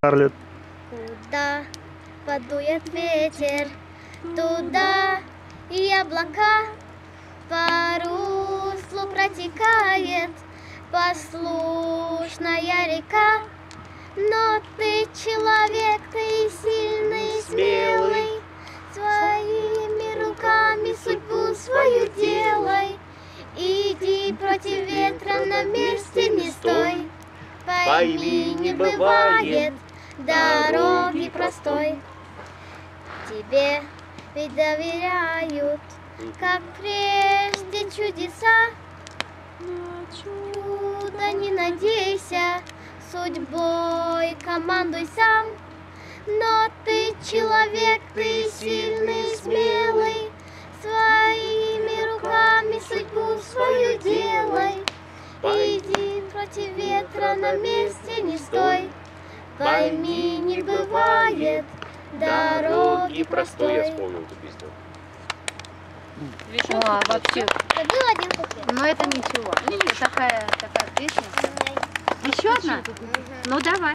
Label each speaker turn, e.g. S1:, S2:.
S1: Скарлетт.
S2: Куда подует ветер, туда и облака по руслу протекает послушная река. Но ты человек, ты сильный, смелый, своими руками судьбу свою делай. Иди против ветра, на месте не стой. Пойми, не бывает дороги простой. Тебе ведь доверяют, как прежде чудеса. На чудо не надейся, судьбой командуй сам. Но ты человек, ты сильный, смелый, своими руками судьбу свою делай. Иди против ветра, на месте не стой. Пойми, не бывает дороги простой.
S3: Я вспомнил эту песню.
S4: Вообще.
S2: Был один куплет.
S4: Но это ничего. Это такая песня. Еще одна? Ну давай.